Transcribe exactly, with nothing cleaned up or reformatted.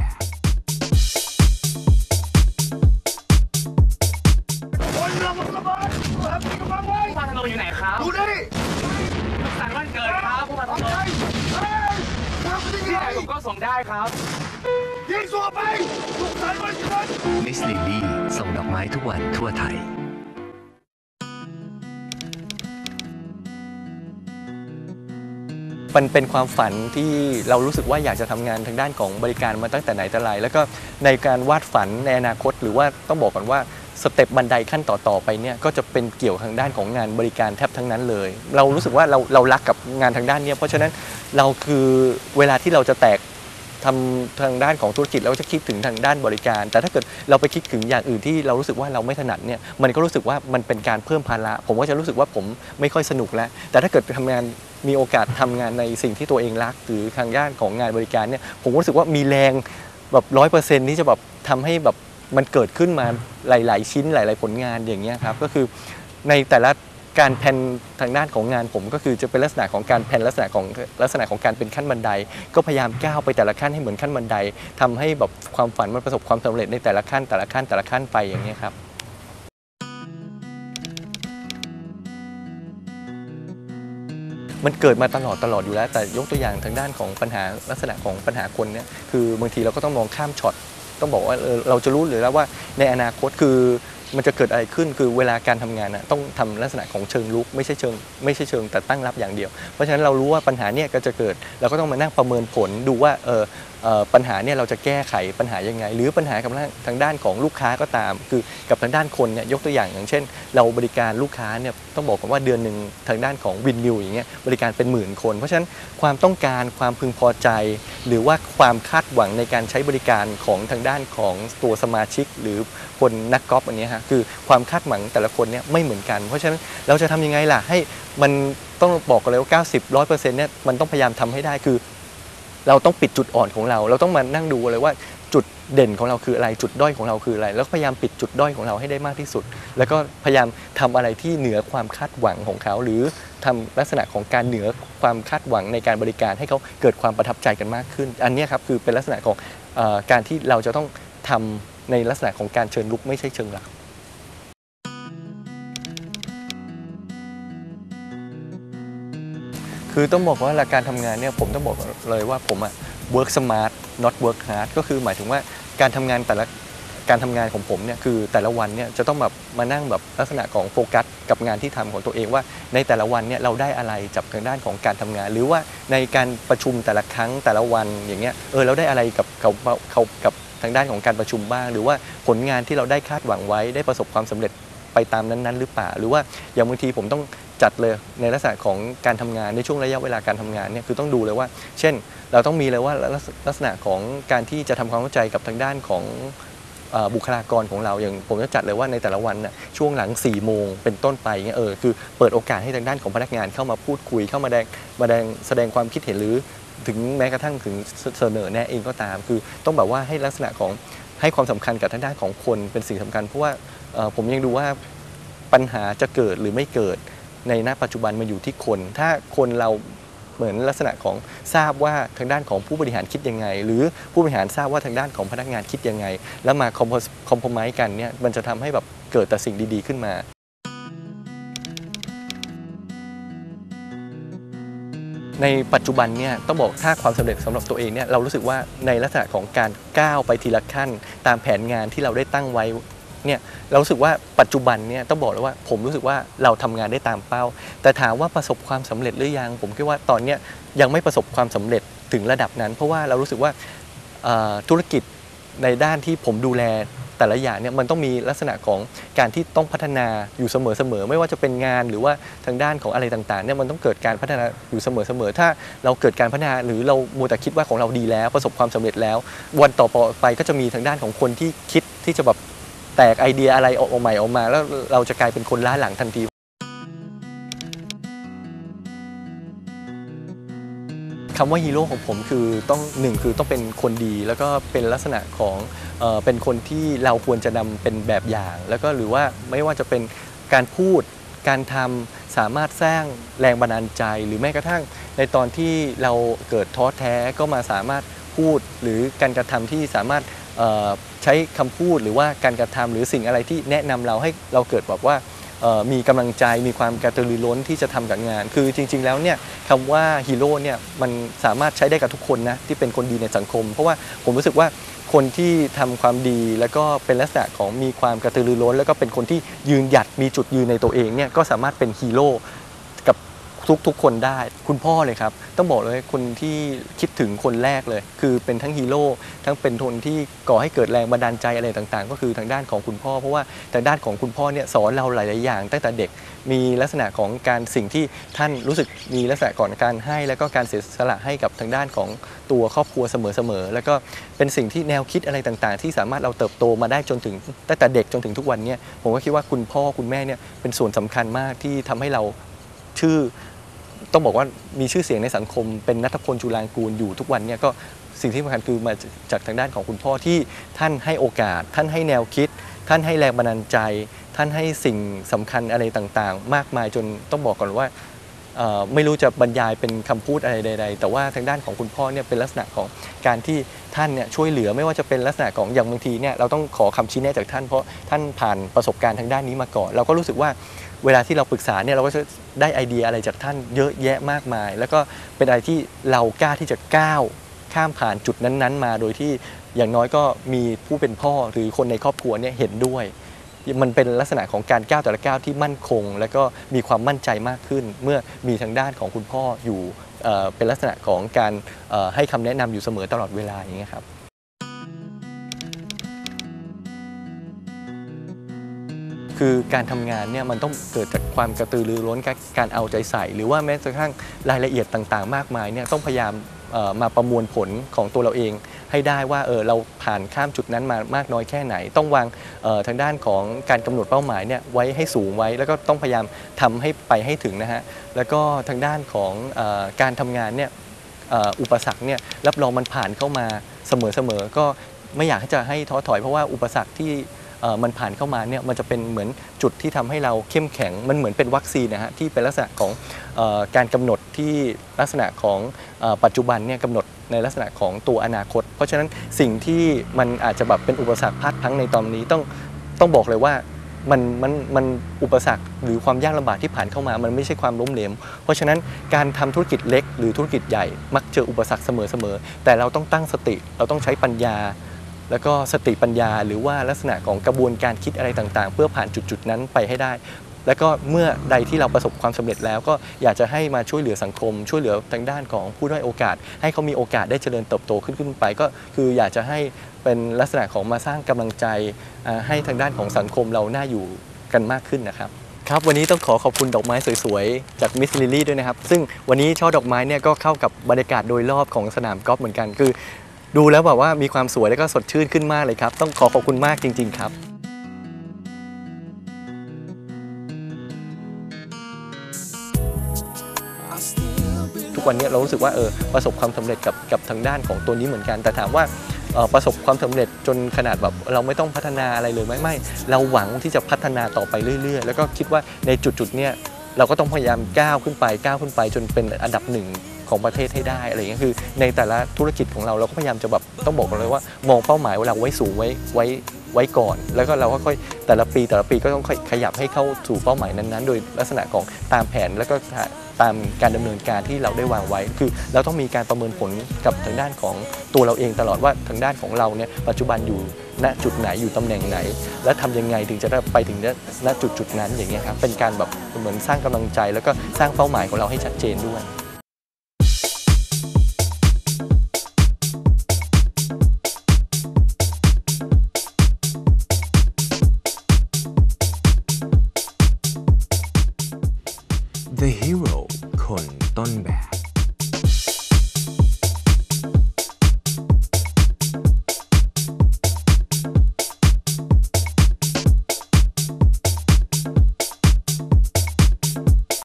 คนเราระเบิดครับมีกำลังไว้ผู้พันธนงอยู่ไหนครับดูนี่สุขสันต์วันเกิดครับผู้พันธนงที่ไหนผมก็ส่งได้ครับยิงสัวไปสุขสันต์วันเกิดมิสลิลลี่ส่งดอกไม้ทุกวันทั่วไทยมันเป็นความฝันที่เรารู้สึกว่าอยากจะทำงานทางด้านของบริการมาตั้งแต่ไหนแต่ไรแล้วก็ในการวาดฝันในอนาคตหรือว่าต้องบอกก่อนว่าสเต็ปบันไดขั้นต่อๆไปเนี่ยก็จะเป็นเกี่ยวทางด้านของงานบริการแทบทั้งนั้นเลยเรารู้สึกว่าเราเรารักกับงานทางด้านนี้เพราะฉะนั้นเราคือเวลาที่เราจะแตกทำทางด้านของธุรกิจเราจะคิดถึงทางด้านบริการแต่ถ้าเกิดเราไปคิดถึงอย่างอื่นที่เรารู้สึกว่าเราไม่ถนัดเนี่ยมันก็รู้สึกว่ามันเป็นการเพิ่มภาระผมก็จะรู้สึกว่าผมไม่ค่อยสนุกแล้วแต่ถ้าเกิดทำงานมีโอกาสทำงานในสิ่งที่ตัวเองรักหรือทางด้านของงานบริการเนี่ยผมรู้สึกว่ามีแรงแบบร้อยเปอร์เซ็นต์ที่จะแบบทำให้แบบมันเกิดขึ้นมาหลายๆชิ้นหลายๆผลงานอย่างเงี้ยครับก็คือในแต่ละการแผนทางด้านของงานผมก็คือจะเป็นลักษณะของการแผนลักษณะของลักษณะของการเป็นขั้นบันไดก็พยายามก้าวไปแต่ละขั้นให้เหมือนขั้นบันไดทำให้แบบความฝันมันประสบความสำเร็จในแต่ละขั้นแต่ละขั้นแต่ละขั้นไปอย่างเงี้ยครับมันเกิดมาตลอดตลอดอยู่แล้วแต่ยกตัวอย่างทางด้านของปัญหาลักษณะของปัญหาคนเนี่ยคือบางทีเราก็ต้องมองข้ามช็อตต้องบอกว่าเราจะรู้หรือแล้วว่าในอนาคตคือมันจะเกิดอะไรขึ้นคือเวลาการทำงานนะต้องทำลักษณะของเชิงลุกไม่ใช่เชิงไม่ใช่เชิงแต่ตั้งรับอย่างเดียวเพราะฉะนั้นเรารู้ว่าปัญหาเนี่ยก็จะเกิดเราก็ต้องมานั่งประเมินผลดูว่าเออปัญหาเนี่ยเราจะแก้ไขปัญหายังไงหรือปัญหากับทางด้านของลูกค้าก็ตามคือกับทางด้านคนเนี่ยยกตัวอย่างอย่างเช่นเราบริการลูกค้าเนี่ยต้องบอกกันว่าเดือนหนึ่งทางด้านของวินนิวอย่างเงี้ยบริการเป็นหมื่นคนเพราะฉะนั้นความต้องการความพึงพอใจหรือว่าความคาดหวังในการใช้บริการของทางด้านของตัวสมาชิกหรือคนนักกอล์ฟอันนี้ฮะคือความคาดหวังแต่ละคนเนี่ยไม่เหมือนกันเพราะฉะนั้นเราจะทำยังไงล่ะให้มันต้องบอกกันเลยว่าเก้าสิบ ร้อยเปอร์เซ็นต์เนี่ยมันต้องพยายามทำให้ได้คือเราต้องปิดจุดอ่อนของเราเราต้องมานั่งดูเลยว่าจุดเด่นของเราคืออะไรจุดด้อยของเราคืออะไรแล้วพยายามปิดจุดด้อยของเราให้ได้มากที่สุดแล้วก็พยายามทำอะไรที่เหนือความคาดหวังของเขาหรือทำลักษณะของการเหนือความคาดหวังในการบริการให้เขาเกิดความประทับใจกันมากขึ้นอันนี้ครับคือเป็นลักษณะของเอ่อการที่เราจะต้องทำในลักษณะของการเชิญลุกไม่ใช่เชิงหลักคือต้องบอกว่าหลักการทำงานเนี่ยผมต้องบอกเลยว่าผมอะ work smart not work hard ก็คือหมายถึงว่าการทำงานแต่ละการทำงานของผมเนี่ยคือแต่ละวันเนี่ยจะต้องแบบมานั่งแบบลักษณะของโฟกัสกับงานที่ทำของตัวเองว่าในแต่ละวันเนี่ยเราได้อะไรจากทางด้านของการทำงานหรือว่าในการประชุมแต่ละครั้งแต่ละวันอย่างเงี้ยเออเราได้อะไรกับเขาเขากับทางด้านของการประชุมบ้างหรือว่าผลงานที่เราได้คาดหวังไว้ได้ประสบความสำเร็จไปตามนั้นๆหรือเปล่าหรือว่าอย่างบางทีผมต้องจัดเลยในลักษณะของการทำงานในช่วงระยะเวลาการทำงานเนี่ยคือต้องดูเลยว่าเช่นเราต้องมีเลยว่าลักษณะของการที่จะทำความเข้าใจกับทางด้านของบุคลากรของเราอย่างผมจะจัดเลยว่าในแต่ละวันน่ะช่วงหลังสี่โมงเป็นต้นไปเงี้ยเออคือเปิดโอกาสให้ทางด้านของพนักงานเข้ามาพูดคุยเข้ามาแสดงมาแสดงแสดงความคิดเห็นหรือถึงแม้กระทั่งถึงเสนอแนะเองก็ตามคือต้องแบบว่าให้ลักษณะของให้ความสำคัญกับทางด้านของคนเป็นสิ่งสำคัญเพราะว่าผมยังดูว่าปัญหาจะเกิดหรือไม่เกิดในณปัจจุบันมันอยู่ที่คนถ้าคนเราเหมือนลักษณะของทราบว่าทางด้านของผู้บริหารคิดยังไงหรือผู้บริหารทราบว่าทางด้านของพนักงานคิดยังไงแล้วมาคอมโพมไมซ์กันเนี่ยมันจะทำให้แบบเกิดแต่สิ่งดีๆขึ้นมาในปัจจุบันเนี่ยต้องบอกถ้าความสำเร็จสำหรับตัวเองเนี่ยเรารู้สึกว่าในลักษณะของการก้าวไปทีละขั้นตามแผนงานที่เราได้ตั้งไว้เนี่ยเรารู้สึกว่าปัจจุบันเนี่ยต้องบอกเลยว่าผมรู้สึกว่าเราทำงานได้ตามเป้าแต่ถามว่าประสบความสำเร็จหรือยังผมคิดว่าตอนนี้ยังไม่ประสบความสำเร็จถึงระดับนั้นเพราะว่าเรารู้สึกว่าธุรกิจในด้านที่ผมดูแลแต่ละอย่างเนี่ยมันต้องมีลักษณะของการที่ต้องพัฒนาอยู่เสมอๆไม่ว่าจะเป็นงานหรือว่าทางด้านของอะไรต่างๆเนี่ยมันต้องเกิดการพัฒนาอยู่เสมอๆถ้าเราเกิดการพัฒนาหรือเรามัวแต่คิดว่าของเราดีแล้วประสบความสำเร็จแล้ววันต่อไปก็จะมีทางด้านของคนที่คิดที่จะแบบแตกไอเดียอะไรออกมาใหม่ออกมาแล้วเราจะกลายเป็นคนล้าหลังทันทีคำว่าฮีโร่ของผมคือต้องหนึ่งคือต้องเป็นคนดีแล้วก็เป็นลักษณะของเอ่อเป็นคนที่เราควรจะนำเป็นแบบอย่างแล้วก็หรือว่าไม่ว่าจะเป็นการพูดการทำสามารถสร้างแรงบันดาลใจหรือแม้กระทั่งในตอนที่เราเกิดท้อแท้ก็มาสามารถำพูดหรือการกระทำที่สามารถใช้คำพูดหรือว่าการกระทำหรือสิ่งอะไรที่แนะนำเราให้เราเกิดแบบว่ามีกำลังใจมีความกระตือรือร้นที่จะทำกับงานคือจริงๆแล้วเนี่ยคำว่าฮีโร่เนี่ยมันสามารถใช้ได้กับทุกคนนะที่เป็นคนดีในสังคมเพราะว่าผมรู้สึกว่าคนที่ทำความดีแล้วก็เป็นลักษณะของมีความกระตือรือร้นแล้วก็เป็นคนที่ยืนหยัดมีจุดยืนในตัวเองเนี่ยก็สามารถเป็นฮีโร่กับทุกๆคนได้คุณพ่อเลยครับต้องบอกเลยคนที่คิดถึงคนแรกเลยคือเป็นทั้งฮีโร่ทั้งเป็นคนที่ก่อให้เกิดแรงบันดาลใจอะไรต่างๆก็คือทางด้านของคุณพ่อเพราะว่าทางด้านของคุณพ่อเนี่ยสอนเราหลายๆอย่างตั้งแต่เด็กมีลักษณะของการสิ่งที่ท่านรู้สึกมีลักษณะก่อนการให้แล้วก็การเสียสละให้กับทางด้านของตัวครอบครัวเสมอๆแล้วก็เป็นสิ่งที่แนวคิดอะไรต่างๆที่สามารถเราเติบโตมาได้จนถึงตั้งแต่เด็กจนถึงทุกวันนี้ผมก็คิดว่าคุณพ่อคุณแม่เนี่ยเป็นส่วนสำคัญมากที่ทำให้เราชื่อต้องบอกว่ามีชื่อเสียงในสังคมเป็นณัฐพล จุฬางกูลอยู่ทุกวันเนี่ยก็สิ่งที่สำคัญคือมาจากทางด้านของคุณพ่อที่ท่านให้โอกาสท่านให้แนวคิดท่านให้แรงบันดาลใจท่านให้สิ่งสำคัญอะไรต่างๆมากมายจนต้องบอกก่อนว่าไม่รู้จะบรรยายเป็นคำพูดอะไรใดๆแต่ว่าทางด้านของคุณพ่อเนี่ยเป็นลักษณะของการที่ท่านเนี่ยช่วยเหลือไม่ว่าจะเป็นลักษณะของอย่างบางทีเนี่ยเราต้องขอคำชี้แนะจากท่านเพราะท่านผ่านประสบการณ์ทางด้านนี้มาก่อนเราก็รู้สึกว่าเวลาที่เราปรึกษาเนี่ยเราก็จะได้ไอเดียอะไรจากท่านเยอะแยะมากมายแล้วก็เป็นอะไรที่เรากล้าที่จะก้าวข้ามผ่านจุดนั้นๆมาโดยที่อย่างน้อยก็มีผู้เป็นพ่อหรือคนในครอบครัวเนี่ยเห็นด้วยมันเป็นลักษณะของการก้าวแต่ละก้าวที่มั่นคงและก็มีความมั่นใจมากขึ้นเมื่อมีทางด้านของคุณพ่ออยู่เป็นลักษณะของการให้คำแนะนำอยู่เสมอตลอดเวลาอย่างเงี้ยครับคือการทำงานเนี่ยมันต้องเกิดจากความกระตือรือร้นการเอาใจใส่หรือว่าแม้กระทั่งรายละเอียดต่างๆมากมายเนี่ยต้องพยายามมาประมวลผลของตัวเราเองให้ได้ว่าเออเราผ่านข้ามจุดนั้นมามากน้อยแค่ไหนต้องวางทางด้านของการกำหนดเป้าหมายเนี่ยไว้ให้สูงไว้แล้วก็ต้องพยายามทำให้ไปให้ถึงนะฮะแล้วก็ทางด้านของการทำงานเนี่ยอุปสรรคเนี่ยรับรองมันผ่านเข้ามาเสมอๆก็ไม่อยากให้จะให้ท้อถอยเพราะว่าอุปสรรคที่มันผ่านเข้ามาเนี่ยมันจะเป็นเหมือนจุดที่ทำให้เราเข้มแข็งมันเหมือนเป็นวัคซีนนะฮะที่เป็นลักษณะของการกำหนดที่ลักษณะของปัจจุบันเนี่ยกำหนดในลักษณะของตัวอนาคตเพราะฉะนั้นสิ่งที่มันอาจจะแบบเป็นอุปสรรคพลาดพลั้งในตอนนี้ต้องต้องบอกเลยว่ามันมันมันอุปสรรคหรือความยากลำบากที่ผ่านเข้ามามันไม่ใช่ความล้มเหลวเพราะฉะนั้นการทำธุรกิจเล็กหรือธุรกิจใหญ่มักเจออุปสรรคเสมอๆแต่เราต้องตั้งสติเราต้องใช้ปัญญาแล้วก็สติปัญญาหรือว่าลักษณะของกระบวนการคิดอะไรต่างๆเพื่อผ่านจุดๆนั้นไปให้ได้แล้วก็เมื่อใดที่เราประสบความสำเร็จแล้วก็อยากจะให้มาช่วยเหลือสังคมช่วยเหลือทางด้านของผู้ด้อยโอกาสให้เขามีโอกาสได้เจริญเติบโตขึ้นขึ้นไปก็คืออยากจะให้เป็นลักษณะของมาสร้างกำลังใจให้ทางด้านของสังคมเราน่าอยู่กันมากขึ้นนะครับครับวันนี้ต้องขอขอบคุณดอกไม้สวยๆจากมิสลิลลี่ด้วยนะครับซึ่งวันนี้ช่อดอกไม้เนี่ยก็เข้ากับบรรยากาศโดยรอบของสนามกอล์ฟเหมือนกันคือดูแล้วแบบว่ามีความสวยและก็สดชื่นขึ้นมากเลยครับต้องขอขอบคุณมากจริงๆครับทุกวันนี้เรารู้สึกว่าเออประสบความสำเร็จกับกับทางด้านของตัวนี้เหมือนกันแต่ถามว่าประสบความสำเร็จจนขนาดแบบเราไม่ต้องพัฒนาอะไรเลยไม่ไม่เราหวังที่จะพัฒนาต่อไปเรื่อยๆแล้วก็คิดว่าในจุดๆเนี้ยเราก็ต้องพยายามก้าวขึ้นไปก้าวขึ้นไปจนเป็นอันดับหนึ่งของประเทศให้ได้อะไรอย่างเงี้ยคือในแต่ละธุรกิจของเราเราก็พยายามจะแบบต้องบอกกันเลยว่ามองเป้าหมายเราไว้สูงไว้ไว้ไว้ก่อนแล้วก็เราก็ค่อยแต่ละปีแต่ละปีก็ต้องค่อยขยับให้เข้าสู่เป้าหมายนั้นๆโดยลักษณะของตามแผนแล้วก็ตามการดำเนินการที่เราได้วางไว้คือเราต้องมีการประเมินผลกับทางด้านของตัวเราเองตลอดว่าทางด้านของเราเนี่ยปัจจุบันอยู่ณจุดไหนอยู่ตำแหน่งไหนและทำยังไงถึงจะได้ไปถึงณจุดจุดนั้นอย่างเงี้ยครับเป็นการแบบเหมือนสร้างกำลังใจแล้วก็สร้างเป้าหมายของเราให้ชัดเจนด้วย The Hero คนต้นแบบ